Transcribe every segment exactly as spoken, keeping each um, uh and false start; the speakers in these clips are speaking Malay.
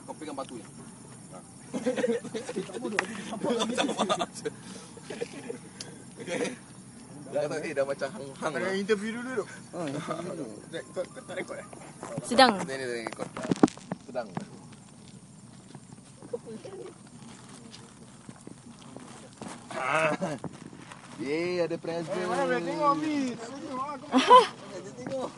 Kau pegang batu je. Okey. Dah kata ni dah macam hang-hang lah. Interview dulu tu. Kau tak rekod eh? Sedang. Ni ni ni rekod. Sedang. Yeay, ada present. Eh, mana boleh tengok Abi? Tak boleh tengok. Tak tengok.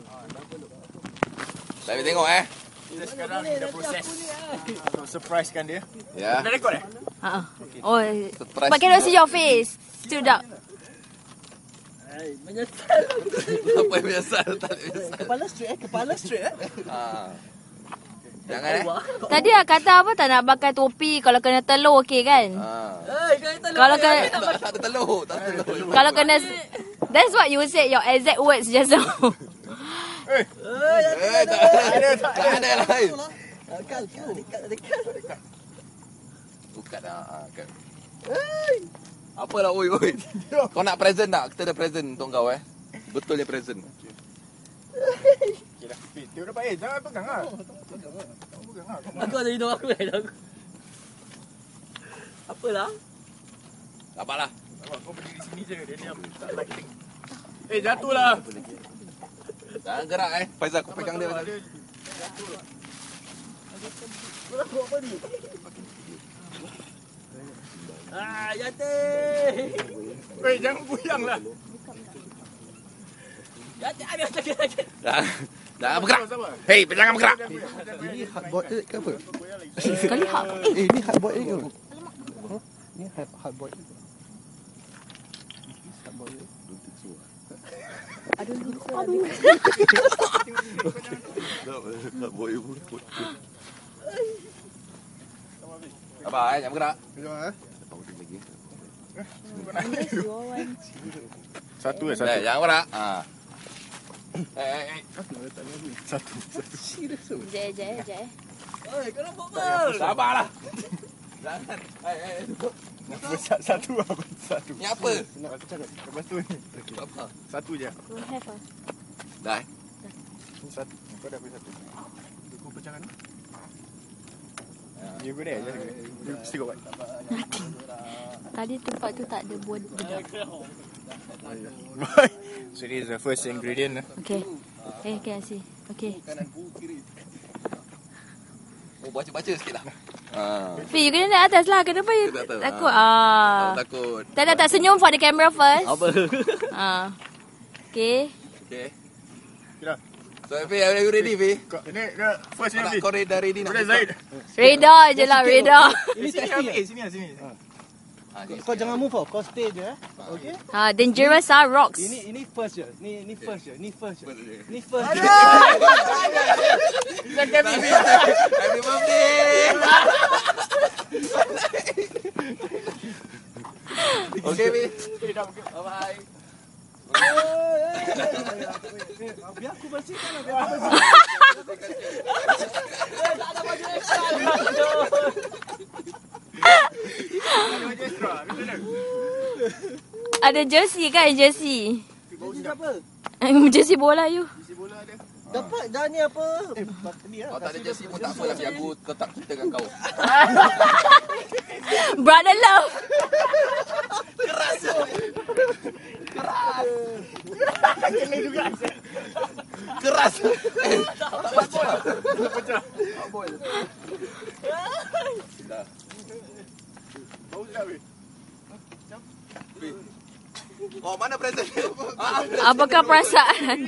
Tak boleh tengok eh. Kita sekarang kita proses untuk surprisekan dia. Ya. Dah rekod eh? Ha. Oh, Surprise. but cannot see your face. Stood up. Hai, menyesal. Apa yang menyesal? Tak boleh menyesal. Kepala straight eh, kepala straight eh. Ha. Jangan eh. Tadi lah kata apa tak nak pakai topi kalau kena telur okey kan? Ha. Hai, kau telur. Kalau kena Tak, tak ada telur, tak ada telur. kalau kena that's what you said your exact words just now. Eh, Eh, tak ada. Tak ada lain. Kal, kal, dekat, dekat. Bukan dah. Ha, kan. Apalah oi oi. Kau nak present tak? Kita ada present untuk kau eh. Betul dia present. okey dah. Tengok dapat eh, jangan pegang ah. Pegang ah. Pegang ah. Aku ada hidup aku eh. Apalah? Tak apalah. Nampak kau berdiri sini je, dia diam. Tak lighting. Eh, jatuhlah. Jangan gerak eh. Faizal kau pegang dia. Ah, Yati. Eh, jangan buyanglah. Yati ada sakit sakit. Jangan, jangan bergerak. Hei, jangan bergerak. Ini hardboard eh ke apa? Sekali hak. Eh, ini hardboard eh ke? Huh? Ini hard hardboard. Hardboard eh. Aduh. Tak boleh pun. Apa eh, jangan bergerak. Pegang ah. Lagi. Satu eh, Eh, satu. jangan bergerak. Ha. Eh, eh, eh. Satu. Jai jai jai. Oi, kau nampak apa? Sabarlah. Jangan. Eh, eh. Satu, satu apa? Satu. Ni apa? Lepas tu ni. Apa? Satu je. Don't have ah. Dah. eh? Ni satu. Kau dah ambil satu. Kau pecahkan ni. You go there. You still got what? Tadi tempat tu tak ada buat bedak. So this is the first ingredient. Okay. Eh, okay, I see. Okay. Oh, baca-baca sikit lah. Ha. Fi, you kena naik atas lah. Kenapa you Tak tahu. takut? Ah. Ah. Takut. Tak tak tak senyum for the camera first. Apa? Ah. Okay. Okay. Kira. So, Fi, are you ready, Fi? Kau ni dah first Kau ni nak Abi. kau ready, dah ready nak Boleh buka? Zaid. Radar je lah, radar. Ini sini Abi. Sini lah sini. Ha, ni Kau jangan move tau. Kau stay je eh. Okay? Ha, dangerous ah, rocks. Ini ini first je. Ni ni first je. Ni first je. Ni first je. Happy birthday! Okay, Fi. Bye-bye. Biar aku bersihkan lah. Biar aku bersihkan. Ada jersey kan, jersey. Ini apa? Jersey bola you. Dapat dah ni apa? Eh, ni Kau lah. tak ada jersey pun tak apa lah. Biar aku tetap cinta dengan kau. Brother love. Keras. Eh, tak pecah. Tak pecah. Tak boleh. Dah. Bau sedap weh. Fi. Oh, mana present? Ah, Apakah perasaan?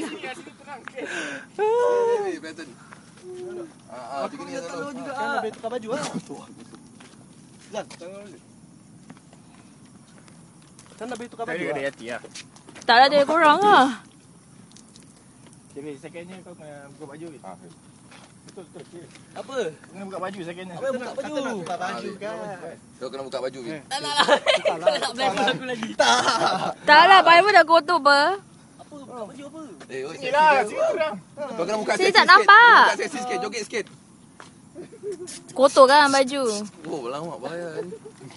Fi, present. Ah, ah, tiga ni Telur selalu. juga. Kan lebih tukar baju lah. Zan, kan lebih tukar baju Tadi ada lah. Yati lah. Tak ada korang lah. Jadi secondnya kau kena buka baju weh. Ah, Betul betul. Okay. Apa? Kau kena buka baju secondnya. Apa buka baju? Kata nak tukar baju kan. kau kena buka baju, Fi. Tak nak lah. Kau nak blame aku lagi. Tak lah, pakai pun dah kotor apa. Apa buka baju apa? Eh, oi, Sini seksi lah, dia. sini terang. Kau kena buka Sini seksi tak sikit. nampak. Buka seksi sikit, joget sikit. Kotor kan baju. Oh, lawak bahaya ni.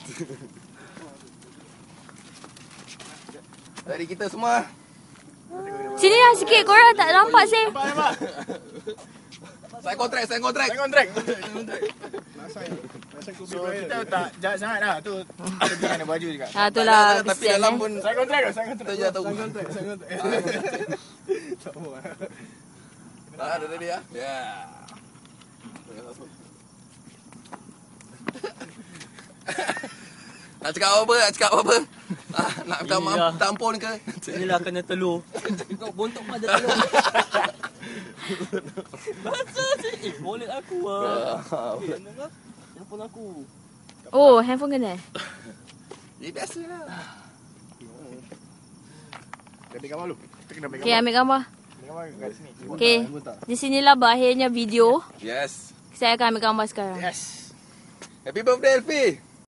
Dari kita semua. Sini lah sikit, korang tak nampak sih. Nampak nampak. Saya kontrak, saya kontrak. Saya kontrak. Nak sign. Nak sign kopi So bayar. kita tak jahat sangat lah. Tu kita beli ada baju juga. Ha, itulah Tak ada, tapi kesian dalam eh. pun Saya kontrak ke? Saya kontrak. kita je tahu. Sign kontrak, sign kontrak. Tak mau. Ah, ada tadi ya. Ya. Nak cakap apa? Nak cakap apa? Ah, nak minta maaf, Inilah. minta ampun ke? Inilah kena telur. Kau bontok pun ada telur. Basah sih. Eh, wallet aku ah. Eh, mana? Handphone aku. Oh, handphone kena. Ya biasalah. Kita ambil gambar dulu. Kita kena ambil Okay, gambar. ambil gambar. Ambil gambar kat sini. Okay, di sinilah berakhirnya video. Yes. Saya akan ambil gambar sekarang. Yes. Happy birthday Elfie.